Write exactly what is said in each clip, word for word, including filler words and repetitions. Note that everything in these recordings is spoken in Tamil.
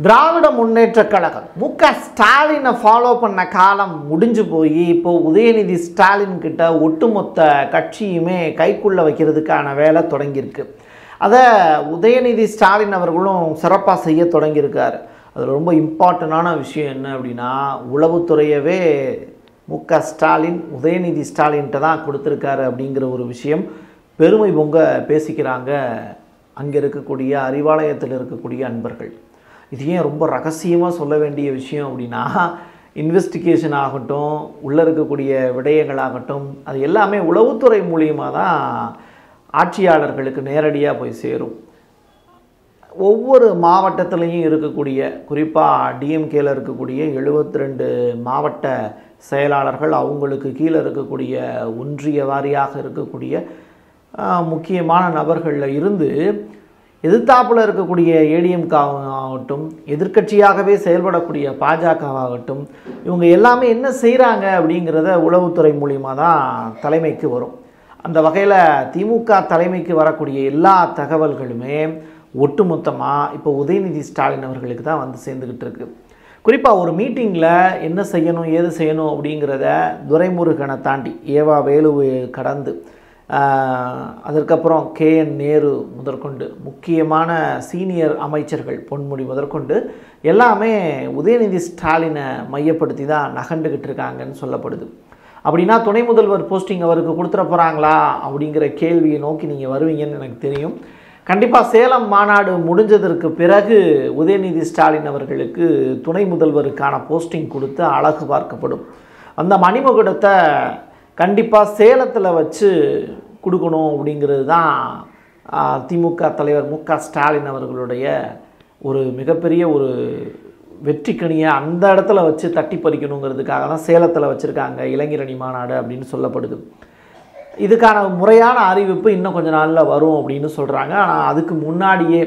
திராவிட முன்னேற்ற கழகம் முக ஸ்டாலினை ஃபாலோ பண்ண காலம் முடிஞ்சு போய் இப்போ உதயநிதி ஸ்டாலின் கிட்ட ஒட்டுமொத்த கட்சியுமே கைக்குள்ள வைக்கிறதுக்கான வேலை தொடங்கியிருக்கு. அதை உதயநிதி ஸ்டாலின் அவர்களும் சிறப்பாக செய்ய தொடங்கியிருக்காரு. அது ரொம்ப இம்பார்ட்டண்டான விஷயம் என்ன அப்படின்னா, உளவுத்துறையவே முக ஸ்டாலின் உதயநிதி ஸ்டாலின்கிட்ட தான் கொடுத்துருக்காரு அப்படிங்கிற ஒரு விஷயம் பெருமை பொங்க பேசிக்கிறாங்க அங்கே இருக்கக்கூடிய அறிவாலயத்தில் இருக்கக்கூடிய அன்பர்கள். இது ஏன் ரொம்ப ரகசியமாக சொல்ல வேண்டிய விஷயம் அப்படின்னா, இன்வெஸ்டிகேஷன் ஆகட்டும், உள்ளே இருக்கக்கூடிய விடயங்களாகட்டும், அது எல்லாமே உளவுத்துறை மூலியமாக தான் ஆட்சியாளர்களுக்கு நேரடியாக போய் சேரும். ஒவ்வொரு மாவட்டத்திலையும் இருக்கக்கூடிய, குறிப்பாக டிஎம்கேல இருக்கக்கூடிய எழுபத்தி ரெண்டு மாவட்ட செயலாளர்கள், அவங்களுக்கு கீழே இருக்கக்கூடிய ஒன்றிய வாரியாக இருக்கக்கூடிய முக்கியமான நபர்களில் இருந்து எதிர்த்தாப்பில் இருக்கக்கூடிய ஏடிஎம்காகட்டும், எதிர்க்கட்சியாகவே செயல்படக்கூடிய பாஜகவாகட்டும், இவங்க எல்லாமே என்ன செய்கிறாங்க அப்படிங்கிறத உளவுத்துறை மூலிமா தான் தலைமைக்கு வரும். அந்த வகையில் திமுக தலைமைக்கு வரக்கூடிய எல்லா தகவல்களுமே ஒட்டுமொத்தமாக இப்போ உதயநிதி ஸ்டாலின் அவர்களுக்கு தான் வந்து சேர்ந்துக்கிட்டு இருக்கு. குறிப்பாக ஒரு மீட்டிங்கில் என்ன செய்யணும் ஏது செய்யணும் அப்படிங்கிறத துரைமுருகனை தாண்டி ஏவா வேலுவை கடந்து அதற்கப்புறம் கே என் நேரு முதற்கொண்டு முக்கியமான சீனியர் அமைச்சர்கள் பொன்முடி முதற்கொண்டு எல்லாமே உதயநிதி ஸ்டாலினை மையப்படுத்தி தான் நகண்டுக்கிட்டு இருக்காங்கன்னு சொல்லப்படுது. அப்படின்னா துணை முதல்வர் போஸ்டிங் அவருக்கு கொடுத்துட போகிறாங்களா அப்படிங்கிற கேள்வியை நோக்கி நீங்கள் வருவீங்கன்னு எனக்கு தெரியும். கண்டிப்பாக சேலம் மாநாடு முடிஞ்சதற்கு பிறகு உதயநிதி ஸ்டாலின் அவர்களுக்கு துணை முதல்வருக்கான போஸ்டிங் கொடுத்து அழகு பார்க்கப்படும். அந்த மணிமகுடத்தை கண்டிப்பாக சேலத்தில் வச்சு கொடுக்கணும் அப்படிங்கிறது தான் திமுக தலைவர் முக ஸ்டாலின் அவர்களுடைய ஒரு மிகப்பெரிய ஒரு வெற்றிக்கணியை அந்த இடத்துல வச்சு தட்டி பறிக்கணுங்கிறதுக்காக தான் சேலத்தில் வச்சுருக்காங்க இளைஞரணி மாநாடு அப்படின்னு சொல்லப்படுது. இதுக்கான முறையான அறிவிப்பு இன்னும் கொஞ்சம் நாளில் வரும் அப்படின்னு சொல்கிறாங்க. ஆனால் அதுக்கு முன்னாடியே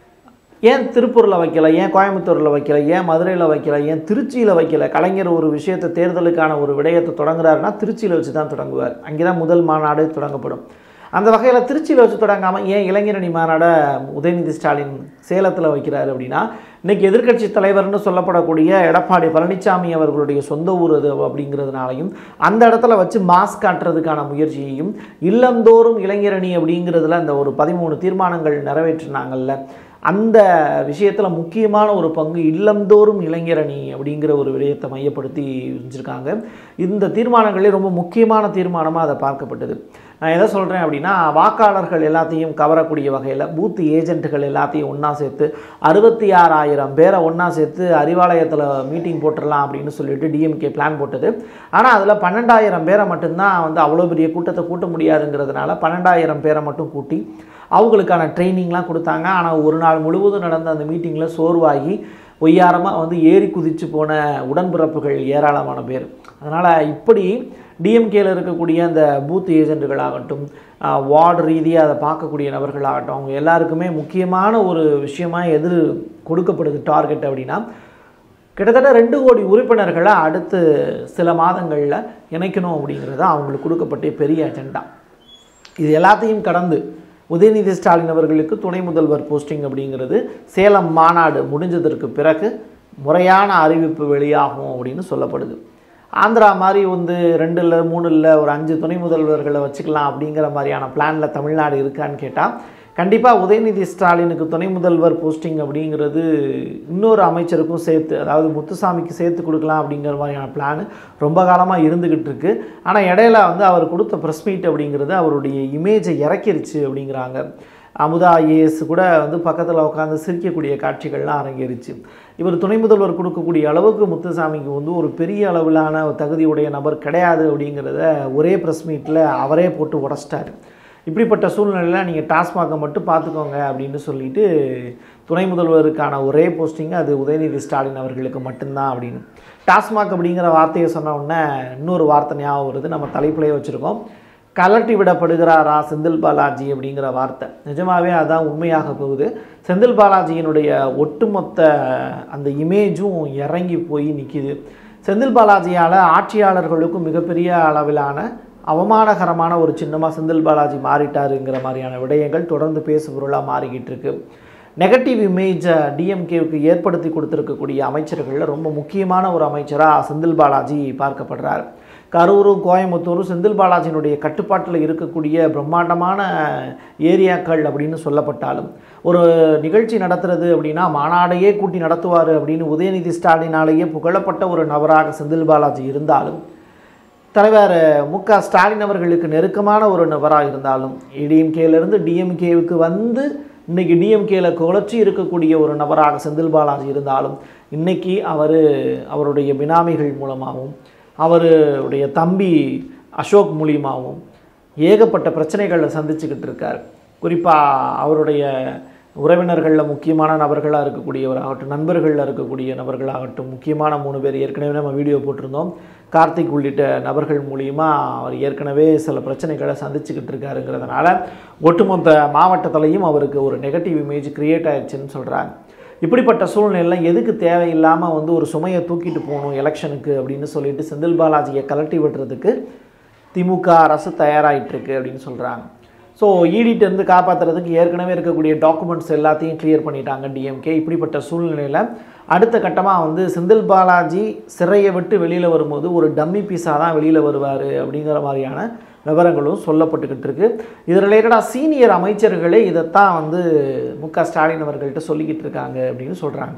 ஏன் திருப்பூரில் வைக்கல, ஏன் கோயம்புத்தூரில் வைக்கல, ஏன் மதுரையில் வைக்கல, ஏன் திருச்சியில் வைக்கல? கலைஞர் ஒரு விஷயத்தை தேர்தலுக்கான ஒரு விடயத்தை தொடங்குறாருன்னா திருச்சியில் வச்சு தான் தொடங்குவார். அங்கே தான் முதல் மாநாடு தொடங்கப்படும். அந்த வகையில் திருச்சியில் வச்சு தொடங்காமல் ஏன் இளைஞரணி மாநாடை உதயநிதி ஸ்டாலின் சேலத்தில் வைக்கிறாரு அப்படின்னா, இன்றைக்கி எதிர்க்கட்சி தலைவர்னு சொல்லப்படக்கூடிய எடப்பாடி பழனிசாமி அவர்களுடைய சொந்த ஊர் அது அப்படிங்கிறதுனாலையும் அந்த இடத்துல வச்சு மாஸ் காட்டுறதுக்கான முயற்சியையும், இல்லந்தோறும் இளைஞரணி அப்படிங்கிறதுல அந்த ஒரு பதிமூணு தீர்மானங்கள் நிறைவேற்றினாங்கல்ல, அந்த விஷயத்தில் முக்கியமான ஒரு பங்கு இல்லந்தோறும் இளைஞரணி அப்படிங்கிற ஒரு விடயத்தை மையப்படுத்தி செஞ்சுருக்காங்க. இந்த தீர்மானங்களே ரொம்ப முக்கியமான தீர்மானமாக அதை பார்க்கப்பட்டது. நான் எதை சொல்கிறேன் அப்படின்னா, வாக்காளர்கள் எல்லாத்தையும் கவரக்கூடிய வகையில் பூத் ஏஜென்ட்டுகள் எல்லாத்தையும் ஒன்றா சேர்த்து அறுபத்தி ஆறாயிரம் பேரை ஒன்றா சேர்த்து அறிவாலயத்தில் மீட்டிங் போட்டுடலாம் அப்படின்னு சொல்லிட்டு டிஎம்கே பிளான் போட்டது. ஆனால் அதில் பன்னெண்டாயிரம் பேரை மட்டும்தான் வந்து அவ்வளோ பெரிய கூட்டத்தை கூட்ட முடியாதுங்கிறதுனால பன்னெண்டாயிரம் பேரை மட்டும் கூட்டி அவங்களுக்கான ட்ரைனிங்லாம் கொடுத்தாங்க. ஆனால் ஒரு நாள் முழுவதும் நடந்த அந்த மீட்டிங்கில் சோர்வாகி ஒய்யாரமாக வந்து ஏறி குதித்து போன உடன்பிறப்புகள் ஏராளமான பேர். அதனால் இப்படி டிஎம்கேல இருக்கக்கூடிய அந்த பூத் ஏஜென்ட்டுகளாகட்டும், வார்டு ரீதியாக அதை பார்க்கக்கூடிய நபர்களாகட்டும், அவங்க எல்லாருக்குமே முக்கியமான ஒரு விஷயமாக எது கொடுக்கப்படுது டார்கெட் அப்படின்னா, கிட்டத்தட்ட ரெண்டு கோடி உறுப்பினர்களை அடுத்து சில மாதங்களில் இணைக்கணும் அப்படிங்கிறது அவங்களுக்கு கொடுக்கப்பட்ட பெரிய அஜெண்டா. இது எல்லாத்தையும் கடந்து உதயநிதி ஸ்டாலின் அவர்களுக்கு துணை முதல்வர் போஸ்டிங் அப்படிங்கிறது சேலம் மாநாடு முடிஞ்சதற்கு பிறகு முறையான அறிவிப்பு வெளியாகும் அப்படின்னு சொல்லப்படுது. ஆந்திரா மாதிரி வந்து ரெண்டு இல்லை மூணு இல்லை ஒரு அஞ்சு துணை முதல்வர்களை வச்சுக்கலாம் அப்படிங்கிற மாதிரியான பிளானில் தமிழ்நாடு இருக்கான்னு கேட்டால், கண்டிப்பாக உதயநிதி ஸ்டாலினுக்கு துணை முதல்வர் போஸ்டிங் அப்படிங்கிறது இன்னொரு அமைச்சருக்கும் சேர்த்து, அதாவது முத்துசாமிக்கு சேர்த்து கொடுக்கலாம் அப்படிங்கிற மாதிரியான பிளான் ரொம்ப காலமாக இருந்துக்கிட்டு இருக்குது. ஆனால் இடையில வந்து அவர் கொடுத்த ப்ரெஸ் மீட் அப்படிங்கிறது அவருடைய இமேஜை இறக்கிருச்சு அப்படிங்கிறாங்க. அமுதா ஐஏஎஸ் கூட வந்து பக்கத்தில் உட்காந்து சிரிக்கக்கூடிய காட்சிகள்லாம் அரங்கேறிச்சு. இவர் துணை முதல்வர் கொடுக்கக்கூடிய அளவுக்கு முத்துசாமிக்கு வந்து ஒரு பெரிய அளவிலான தகுதியுடைய நபர் கிடையாது அப்படிங்கிறத ஒரே ப்ரெஸ் மீட்டில் அவரே போட்டு உடச்சிட்டார். இப்படிப்பட்ட சூழ்நிலையில் நீங்கள் டாஸ்மாகை மட்டும் பார்த்துக்கோங்க அப்படின்னு சொல்லிட்டு துணை முதல்வருக்கான ஒரே போஸ்டிங் அது உதயநிதி ஸ்டாலின் அவர்களுக்கு மட்டும்தான் அப்படின்னு. டாஸ்மாக் அப்படிங்கிற வார்த்தையை சொன்ன உடனே இன்னொரு வார்த்தை ஞாபகம் வருது, நம்ம தலைப்பிலேயே வச்சுருக்கோம். கலட்டி விடப்படுகிறாரா செந்தில் பாலாஜி அப்படிங்கிற வார்த்தை நிஜமாகவே அதான் உண்மையாக போகுது. செந்தில் பாலாஜியினுடைய ஒட்டுமொத்த அந்த இமேஜும் இறங்கி போய் நிற்கிது. செந்தில் பாலாஜியால் ஆட்சியாளர்களுக்கும் மிகப்பெரிய அளவிலான அவமானகரமான ஒரு சின்னமாக செந்தில் பாலாஜி மாறிட்டாருங்கிற மாதிரியான விடயங்கள் தொடர்ந்து பேசுபொருளாக மாறிக்கிட்டு இருக்கு. நெகட்டிவ் இமேஜை டிஎம்கேவுக்கு ஏற்படுத்தி கொடுத்துருக்கக்கூடிய அமைச்சர்களில் ரொம்ப முக்கியமான ஒரு அமைச்சராக செந்தில் பாலாஜி பார்க்கப்படுறார். கரூரும் கோயம்புத்தூரும் செந்தில் பாலாஜியினுடைய கட்டுப்பாட்டில் இருக்கக்கூடிய பிரம்மாண்டமான ஏரியாக்கள் அப்படின்னு சொல்லப்பட்டாலும், ஒரு நிகழ்ச்சி நடத்துறது அப்படின்னா மாநாடையே கூட்டி நடத்துவார் அப்படின்னு உதயநிதி ஸ்டாலினாலேயே புகழப்பட்ட ஒரு நபராக செந்தில் பாலாஜி இருந்தாலும், தலைவர் மு க ஸ்டாலின் அவர்களுக்கு நெருக்கமான ஒரு நபராக இருந்தாலும், ஏடிஎம்கேலேருந்து டிஎம்கேவுக்கு வந்து இன்றைக்கி டிஎம்கேல குழச்சி இருக்கக்கூடிய ஒரு நபராக செந்தில் பாலாஜி இருந்தாலும், இன்றைக்கி அவர் அவருடைய பினாமிகள் மூலமாகவும் அவருடைய தம்பி அசோக் மூலியமாகவும் ஏகப்பட்ட பிரச்சனைகளை சந்திச்சுக்கிட்டு இருக்கார். குறிப்பாக அவருடைய உறவினர்களில் முக்கியமான நபர்களாக இருக்கக்கூடியவராகட்டும், நண்பர்களில் இருக்கக்கூடிய நபர்களாகட்டும், முக்கியமான மூணு பேர் ஏற்கனவே நம்ம வீடியோ போட்டிருந்தோம். கார்த்திக் உள்ளிட்ட நபர்கள் மூலியமாக அவர் ஏற்கனவே சில பிரச்சனைகளை சந்திச்சுக்கிட்டு இருக்காருங்கிறதுனால ஒட்டுமொத்த மாவட்டத்திலையும் அவருக்கு ஒரு நெகட்டிவ் இமேஜ் கிரியேட் ஆயிடுச்சுன்னு சொல்கிறாங்க. இப்படிப்பட்ட சூழ்நிலையில் எதுக்கு தேவையில்லாமல் வந்து ஒரு சுமையை தூக்கிட்டு போகணும் எலெக்ஷனுக்கு அப்படின்னு சொல்லிட்டு செந்தில் பாலாஜியை கலட்டி விடுறதுக்கு திமுக அரசு தயாராகிட்டுருக்கு அப்படின்னு சொல்கிறாங்க. ஸோ ஈடிட்டேருந்து காப்பாற்றுறதுக்கு ஏற்கனவே இருக்கக்கூடிய டாக்குமெண்ட்ஸ் எல்லாத்தையும் கிளியர் பண்ணிட்டாங்க டிஎம்கே. இப்படிப்பட்ட சூழ்நிலையில் அடுத்த கட்டமாக வந்து செந்தில் பாலாஜி சிறையை விட்டு வெளியில் வரும்போது ஒரு டம்மி பீஸாக தான் வெளியில் வருவார் அப்படிங்கிற மாதிரியான விவரங்களும் சொல்லப்பட்டுக்கிட்டு இருக்கு. இது ரிலேட்டடாக சீனியர் அமைச்சர்களே இதைத்தான் வந்து மு க ஸ்டாலின் அவர்கள்ட்ட சொல்லிக்கிட்டு இருக்காங்க அப்படின்னு சொல்கிறாங்க.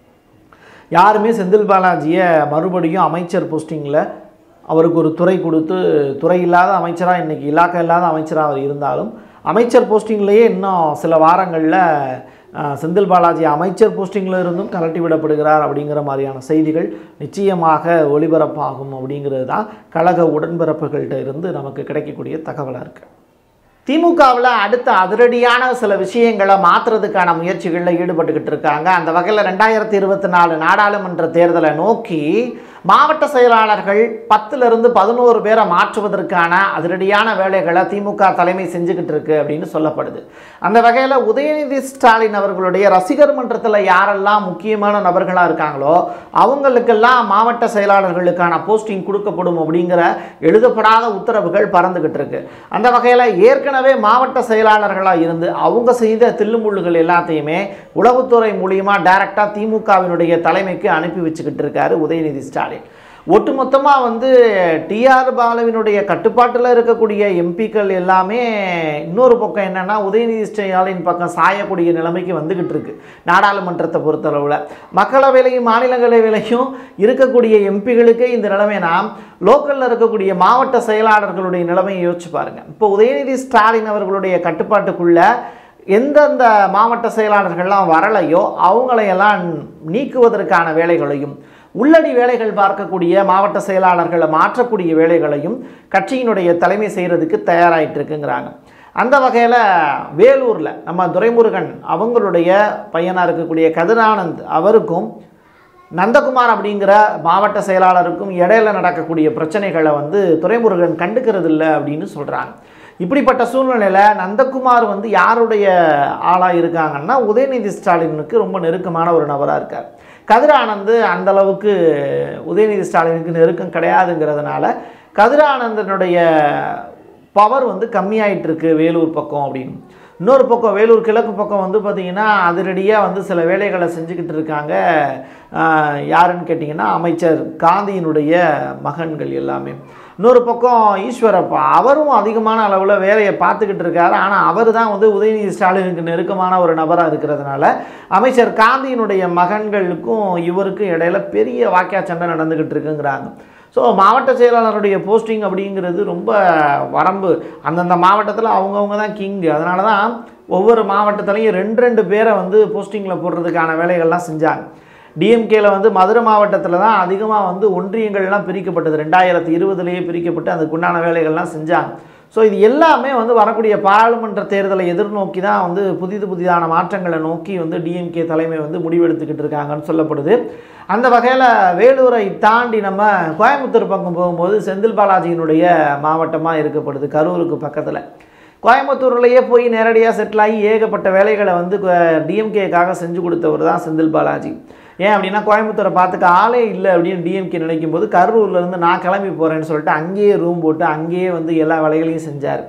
யாருமே செந்தில் பாலாஜியை மறுபடியும் அமைச்சர் போஸ்டிங்கில் அவருக்கு ஒரு துறை கொடுத்து, துறை இல்லாத அமைச்சராக இன்றைக்கி இலாக்கா இல்லாத அமைச்சராக அவர் இருந்தாலும் அமைச்சர் போஸ்டிங்லேயே இன்னும் சில வாரங்களில் செந்தில் பாலாஜி அமைச்சர் போஸ்டிங்கில் இருந்தும் கலட்டி விடப்படுகிறார் அப்படிங்கிற மாதிரியான செய்திகள் நிச்சயமாக ஒளிபரப்பாகும் அப்படிங்கிறது தான் கழக உடன்பிறப்புகள்கிட்ட இருந்து நமக்கு கிடைக்கக்கூடிய தகவலாக இருக்குது. திமுகவில் அடுத்த அதிரடியான சில விஷயங்களை மாற்றுறதுக்கான முயற்சிகளில் ஈடுபட்டுக்கிட்டு இருக்காங்க. அந்த வகையில் ரெண்டாயிரத்தி இருபத்தி நாலு நாடாளுமன்ற தேர்தலை நோக்கி மாவட்ட செயலாளர்கள் பத்துலேருந்து பதினோரு பேரை மாற்றுவதற்கான அதிரடியான வேலைகளை திமுக தலைமை செஞ்சுக்கிட்டு இருக்கு அப்படின்னு சொல்லப்படுது. அந்த வகையில் உதயநிதி ஸ்டாலின் அவர்களுடைய ரசிகர் மன்றத்தில் யாரெல்லாம் முக்கியமான நபர்களாக இருக்காங்களோ அவங்களுக்கெல்லாம் மாவட்ட செயலாளர்களுக்கான போஸ்டிங் கொடுக்கப்படும் அப்படிங்கிற எழுதப்படாத உத்தரவுகள் பறந்துக்கிட்டு இருக்கு. அந்த வகையில் ஏற்கனவே மாவட்ட செயலாளர்களாக இருந்து அவங்க செய்த தில்லுமுள்ளுகள் எல்லாத்தையுமே உளவுத்துறை மூலியமாக டைரக்டாக திமுகவினுடைய தலைமைக்கு அனுப்பி வச்சுக்கிட்டு இருக்காரு உதயநிதி ஸ்டாலின். ஒட்டுமொத்தமாக வந்து டிஆர் பாலுவினுடைய கட்டுப்பாட்டில் இருக்கக்கூடிய எம்பிக்கள் எல்லாமே இன்னொரு பக்கம் என்னென்னா உதயநிதி ஸ்டாலின் பக்கம் சாயக்கூடிய நிலைமைக்கு வந்துக்கிட்டு இருக்கு. நாடாளுமன்றத்தை பொறுத்தளவில் மக்களவையிலையும் மாநிலங்களவையிலையும் இருக்கக்கூடிய எம்பிகளுக்கே இந்த நிலைமைனா லோக்கலில் இருக்கக்கூடிய மாவட்ட செயலாளர்களுடைய நிலைமையை யோசிச்சு பாருங்கள். இப்போ உதயநிதி ஸ்டாலின் அவர்களுடைய கட்டுப்பாட்டுக்குள்ள எந்தெந்த மாவட்ட செயலாளர்கள்லாம் வரலையோ அவங்களையெல்லாம் நீக்குவதற்கான வேலைகளையும் உள்ளடி வேலைகள் பார்க்கக்கூடிய மாவட்ட செயலாளர்களை மாற்றக்கூடிய வேலைகளையும் கட்சியினுடைய தலைமை செய்கிறதுக்கு தயாராகிட்டு இருக்குங்கிறாங்க. அந்த வகையில் வேலூரில் நம்ம துரைமுருகன் அவங்களுடைய பையனாக இருக்கக்கூடிய கதிரானந்த் அவருக்கும் நந்தகுமார் அப்படிங்கிற மாவட்ட செயலாளருக்கும் இடையில நடக்கக்கூடிய பிரச்சனைகளை வந்து துரைமுருகன் கண்டுக்கிறது இல்லை அப்படின்னு சொல்கிறாங்க. இப்படிப்பட்ட சூழ்நிலையில் நந்தகுமார் வந்து யாருடைய ஆளாக இருக்காங்கன்னா உதயநிதி ஸ்டாலினுக்கு ரொம்ப நெருக்கமான ஒரு நபராக இருக்கார். கதிரானந்து அந்தளவுக்கு உதயநிதி ஸ்டாலினுக்கு நெருக்கம் கிடையாதுங்கிறதுனால கதிரானந்தனுடைய பவர் வந்து கம்மியாயிட்டு இருக்கு வேலூர் பக்கம் அப்படின்னு. இன்னொரு பக்கம் வேலூர் கிழக்கு பக்கம் வந்து பார்த்திங்கன்னா அதிரடியாக வந்து சில வேலைகளை செஞ்சுக்கிட்டு இருக்காங்க. யாருன்னு கேட்டிங்கன்னா அமைச்சர் காந்தியினுடைய மகன்கள் எல்லாமே. இன்னொரு பக்கம் ஈஸ்வரப்பா அவரும் அதிகமான அளவில் வேலையை பார்த்துக்கிட்டு இருக்காரு. ஆனால் அவர் தான் வந்து உதயநிதி ஸ்டாலினுக்கு நெருக்கமான ஒரு நபராக இருக்கிறதுனால அமைச்சர் காந்தியினுடைய மகன்களுக்கும் இவருக்கும் இடையில பெரிய வாக்கியா சண்டை நடந்துக்கிட்டு இருக்குங்கிறாங்க. ஸோ மாவட்ட செயலாளருடைய போஸ்டிங் அப்படிங்கிறது ரொம்ப வரம்பு. அந்தந்த மாவட்டத்தில் அவங்கவுங்க தான் கிங்கு. அதனால தான் ஒவ்வொரு மாவட்டத்திலையும் ரெண்டு ரெண்டு பேரை வந்து போஸ்டிங்கில் போடுறதுக்கான வேலைகள்லாம் செஞ்சாங்க. டிஎம்கேல வந்து மதுரை மாவட்டத்தில் தான் அதிகமாக வந்து ஒன்றியங்கள்லாம் பிரிக்கப்பட்டது. ரெண்டாயிரத்தி இருபதுலேயே பிரிக்கப்பட்டு அதுக்குண்டான வேலைகள்லாம் செஞ்சாங்க. ஸோ இது எல்லாமே வந்து வரக்கூடிய பாராளுமன்ற தேர்தலை எதிர்நோக்கி தான் வந்து புதிது புதிதான மாற்றங்களை நோக்கி வந்து டிஎம்கே தலைமை வந்து முடிவெடுத்துக்கிட்டு இருக்காங்கன்னு சொல்லப்படுது. அந்த வகையில் வேலூரை தாண்டி நம்ம கோயம்புத்தூர் பக்கம் போகும்போது செந்தில் பாலாஜியினுடைய மாவட்டமாக இருக்கப்படுது. கரூருக்கு பக்கத்தில் கோயம்புத்தூர்லேயே போய் நேரடியாக செட்டில் ஆகி ஏகப்பட்ட வேலைகளை வந்து டிஎம்கேக்காக செஞ்சு கொடுத்தவர் தான் செந்தில் பாலாஜி. ஏன் அப்படின்னா கோயம்புத்தூரை பார்த்துக்க ஆளே இல்லை அப்படின்னு டிஎம்கே நினைக்கும் போது கரூர்லேருந்து நான் கிளம்பி போகிறேன்னு சொல்லிட்டு அங்கேயே ரூம் போட்டு அங்கேயே வந்து எல்லா வேலைகளையும் செஞ்சார்.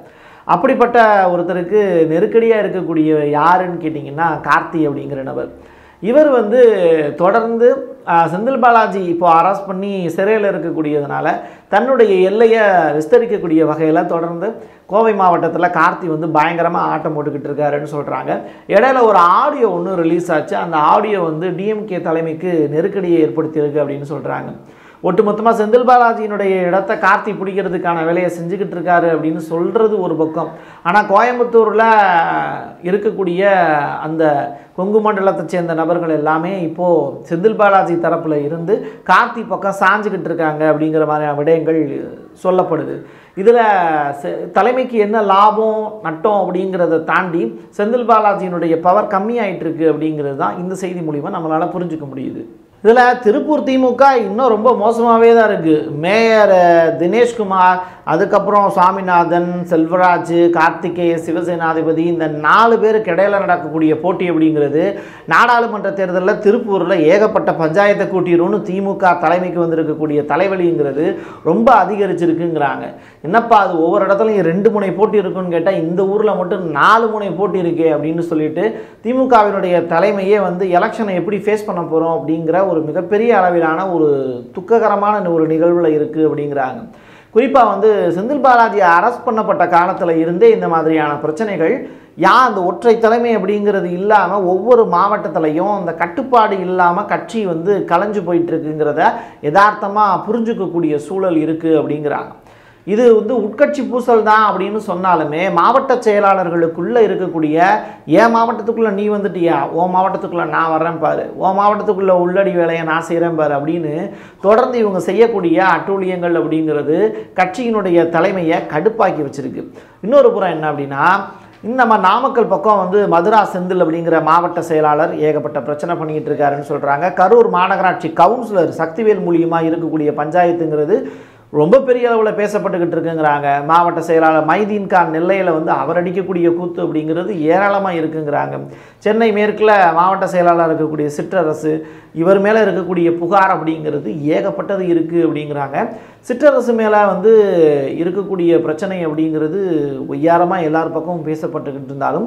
அப்படிப்பட்ட ஒருத்தருக்கு நெருக்கடியாக இருக்கக்கூடிய யாருன்னு கேட்டிங்கன்னா கார்த்தி அப்படிங்கிற நபர். இவர் வந்து தொடர்ந்து செந்தில் பாலாஜி இப்போ அரெஸ்ட் பண்ணி சிறையில் இருக்கக்கூடியதுனால தன்னுடைய எல்லையை விஸ்தரிக்கக்கூடிய வகையில் தொடர்ந்து கோவை மாவட்டத்தில் கார்த்தி வந்து பயங்கரமாக ஆட்டம் போட்டுக்கிட்டு இருக்காருன்னு சொல்கிறாங்க. இடையில ஒரு ஆடியோ ஒன்று ரிலீஸ் ஆச்சு. அந்த ஆடியோ வந்து டிஎம்கே தலைமைக்கு நெருக்கடியை ஏற்படுத்தியிருக்கு அப்படின்னு சொல்கிறாங்க. ஒட்டுமொத்தமாக செந்தில் பாலாஜியினுடைய இடத்தை கார்த்தி பிடிக்கிறதுக்கான வேலையை செஞ்சுக்கிட்டு இருக்காரு அப்படின்னு சொல்கிறது ஒரு பக்கம். ஆனால் கோயம்புத்தூரில் இருக்கக்கூடிய அந்த கொங்கு மண்டலத்தை சேர்ந்த நபர்கள் எல்லாமே இப்போது செந்தில் பாலாஜி தரப்பில் இருந்து கார்த்தி பக்கம் சாஞ்சுக்கிட்டு இருக்காங்க அப்படிங்கிற மாதிரியான விடயங்கள் சொல்லப்படுது. இதில் தலைமைக்கு என்ன லாபம் நட்டம் அப்படிங்கிறத தாண்டி செந்தில் பாலாஜியினுடைய பவர் கம்மியாயிட்டு இருக்கு அப்படிங்கிறது தான் இந்த செய்தி மூலிமா நம்மளால் புரிஞ்சுக்க முடியுது. இதில் திருப்பூர் திமுக இன்னும் ரொம்ப மோசமாகவே தான் இருக்குது. மேயர் தினேஷ்குமார், அதுக்கப்புறம் சுவாமிநாதன், செல்வராஜ், கார்த்திகேய, சிவசேனாதிபதி, இந்த நாலு பேருக்கு இடையில நடக்கக்கூடிய போட்டி அப்படிங்கிறது நாடாளுமன்ற தேர்தலில் திருப்பூரில் ஏகப்பட்ட பஞ்சாயத்தை கூட்டிடும்னு திமுக தலைமைக்கு வந்திருக்கக்கூடிய தலைவலிங்கிறது ரொம்ப அதிகரிச்சிருக்குங்கிறாங்க. என்னப்பா அது ஒவ்வொரு இடத்துலையும் ரெண்டு முனை போட்டி இருக்குன்னு கேட்டால் இந்த ஊரில் மட்டும் நாலு முனை போட்டி இருக்கே அப்படின்னு சொல்லிட்டு திமுகவினுடைய தலைமையே வந்து எலெக்ஷனை எப்படி ஃபேஸ் பண்ண போகிறோம் அப்படிங்கிற ஒரு மிகப்பெரிய அளவிலான ஒரு துக்ககரமான ஒரு நிகழ்வில் இருக்குது அப்படிங்கிறாங்க. குறிப்பாக வந்து செந்தில் பாலாஜி அரெஸ்ட் பண்ணப்பட்ட காலத்தில் இருந்தே இந்த மாதிரியான பிரச்சனைகள் யான் அந்த ஒற்றை தலைமை அப்படிங்கிறது இல்லாமல் ஒவ்வொரு மாவட்டத்திலையும் அந்த கட்டுப்பாடு இல்லாமல் கட்சி வந்து கலைஞ்சு போயிட்டுருக்குங்கிறத யதார்த்தமாக புரிஞ்சுக்கக்கூடிய சூழல் இருக்குது அப்படிங்கிறாங்க. இது வந்து உட்கட்சி பூசல் தான் அப்படின்னு சொன்னாலுமே மாவட்ட செயலாளர்களுக்குள்ளே இருக்கக்கூடிய என் மாவட்டத்துக்குள்ளே நீ வந்துட்டியா, ஓ மாவட்டத்துக்குள்ளே நான் வர்றேன் பாரு, ஓ மாவட்டத்துக்குள்ளே உள்ளடி வேலையை நான் செய்கிறேன் பாரு அப்படின்னு தொடர்ந்து இவங்க செய்யக்கூடிய அட்டூழியங்கள் அப்படிங்கிறது கட்சியினுடைய தலைமையை கடுப்பாக்கி வச்சிருக்கு. இன்னொரு புறம் என்ன அப்படின்னா, நம்ம நாமக்கல் பக்கம் வந்து மதுரா செந்தில் அப்படிங்கிற மாவட்ட செயலாளர் ஏகப்பட்ட பிரச்சனை பண்ணிக்கிட்டு இருக்காருன்னு சொல்கிறாங்க. கரூர் மாநகராட்சி கவுன்சிலர் சக்திவேல் மூலியமாக இருக்கக்கூடிய பஞ்சாயத்துங்கிறது ரொம்ப பெரிய அளவில் பேசப்பட்டுக்கிட்டு இருக்குங்கிறாங்க. மாவட்ட செயலாளர் மைதீன் கான் நெல்லையில் வந்து அவர் அடிக்கக்கூடிய கூத்து அப்படிங்கிறது ஏராளமாக இருக்குங்கிறாங்க. சென்னை மேற்கில் மாவட்ட செயலாளர் இருக்கக்கூடிய சிற்றரசு, இவர் மேலே இருக்கக்கூடிய புகார் அப்படிங்கிறது ஏகப்பட்டது இருக்குது அப்படிங்கிறாங்க. சிற்றரசு மேலே வந்து இருக்கக்கூடிய பிரச்சனை அப்படிங்கிறது ஒய்யாரமாக எல்லார் பக்கமும் பேசப்பட்டுக்கிட்டு இருந்தாலும்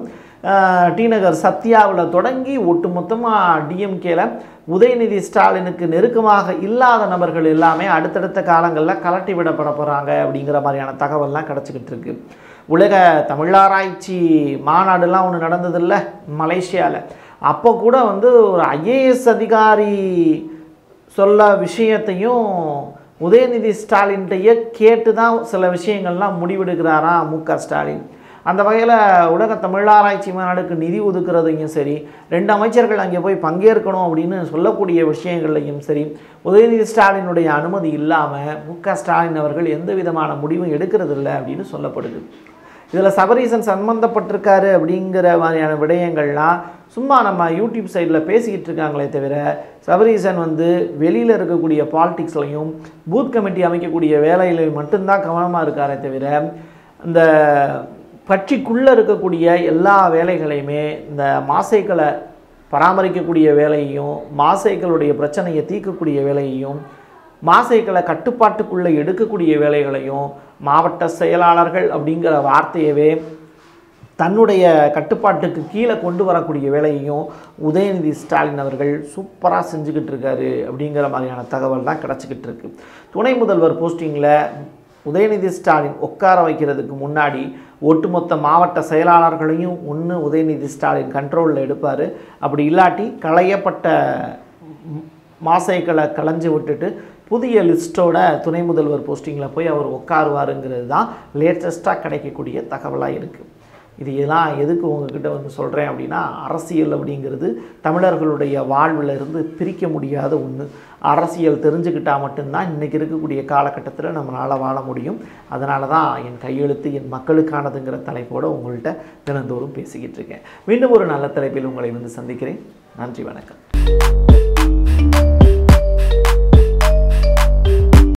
டி நகர் சத்யாவில் தொடங்கி ஒட்டுமொத்தமாக டிஎம்கேல உதயநிதி ஸ்டாலினுக்கு நெருக்கமாக இல்லாத நபர்கள் எல்லாமே அடுத்தடுத்த காலங்களில் கலட்டி விடப்பட போகிறாங்க அப்படிங்கிற மாதிரியான தகவல்லாம் கிடச்சிக்கிட்டு இருக்கு. உலக தமிழாராய்ச்சி மாநாடுலாம் ஒன்று நடந்ததில்ல மலேசியாவில், அப்போ கூட வந்து ஒரு ஐஏஎஸ் அதிகாரி சொல்ல விஷயத்தையும் உதயநிதி ஸ்டாலின்கிட்டையே கேட்டு தான் சில விஷயங்கள்லாம் முடிவெடுக்கிறாராம் மு க ஸ்டாலின். அந்த வகையில் உலக தமிழாராய்ச்சி மாநாடுக்கு நிதி ஒதுக்குறதையும் சரி, ரெண்டு அமைச்சர்கள் அங்கே போய் பங்கேற்கணும் அப்படின்னு சொல்லக்கூடிய விஷயங்கள்லையும் சரி, உதயநிதி ஸ்டாலினுடைய அனுமதி இல்லாமல் மு க ஸ்டாலின் அவர்கள் எந்த விதமான முடிவும் எடுக்கிறதில்லை அப்படின்னு சொல்லப்படுது. இதில் சபரீசன் சம்பந்தப்பட்டிருக்காரு அப்படிங்கிற மாதிரியான விடயங்கள்லாம் சும்மா நம்ம யூடியூப் சைடில் பேசிக்கிட்டு இருக்காங்களே தவிர, சபரீசன் வந்து வெளியில் இருக்கக்கூடிய பாலிடிக்ஸ்லையும் பூத் கமிட்டி அமைக்கக்கூடிய வேலையிலையும் மட்டும்தான் கவனமாக இருக்காரே தவிர, இந்த கட்சிக்குள்ளே இருக்கக்கூடிய எல்லா வேலைகளையுமே இந்த மாசைக்களை பராமரிக்கக்கூடிய வேலையையும் மாசைக்களுடைய பிரச்சனையை தீர்க்கக்கூடிய வேலையையும் மாசைக்களை கட்டுப்பாட்டுக்குள்ளே எடுக்கக்கூடிய வேலைகளையும் மாவட்ட செயலாளர்கள் அப்படிங்கிற வார்த்தையவே தன்னுடைய கட்டுப்பாட்டுக்கு கீழே கொண்டு வரக்கூடிய வேலையையும் உதயநிதி ஸ்டாலின் அவர்கள் சூப்பராக செஞ்சுக்கிட்டு இருக்காரு அப்படிங்கிற மாதிரியான தகவல் தான் கிடச்சிக்கிட்டு இருக்கு. துணை முதல்வர் போஸ்டிங்கில் உதயநிதி ஸ்டாலின் உட்கார வைக்கிறதுக்கு முன்னாடி ஒட்டுமொத்த மாவட்ட செயலாளர்களையும் ஒன்று உதயநிதி ஸ்டாலின் கண்ட்ரோலில் எடுப்பார். அப்படி இல்லாட்டி களையப்பட்ட மாசைக்களை களைஞ்சு விட்டுட்டு புதிய லிஸ்ட்டோட துணை முதல்வர் போஸ்டிங்கில் போய் அவர் உட்காருவாருங்கிறது தான் லேட்டஸ்ட்டாக கிடைக்கக்கூடிய தகவலாக இருக்குது. இது எல்லாம் எதுக்கு உங்ககிட்ட வந்து சொல்கிறேன் அப்படின்னா, அரசியல் அப்படிங்கிறது தமிழர்களுடைய வாழ்வில் இருந்து பிரிக்க முடியாத ஒன்று. அரசியல் தெரிஞ்சுக்கிட்டால் மட்டும்தான் இன்றைக்கி இருக்கக்கூடிய காலகட்டத்தில் நம்மளால் வாழ முடியும். அதனால தான் என் கையெழுத்து என் மக்களுக்கானதுங்கிற தலைப்போடு உங்கள்கிட்ட தினந்தோறும் பேசிக்கிட்டு இருக்கேன். மீண்டும் ஒரு நல்ல தலைப்பில் உங்களை வந்து சந்திக்கிறேன். நன்றி, வணக்கம்.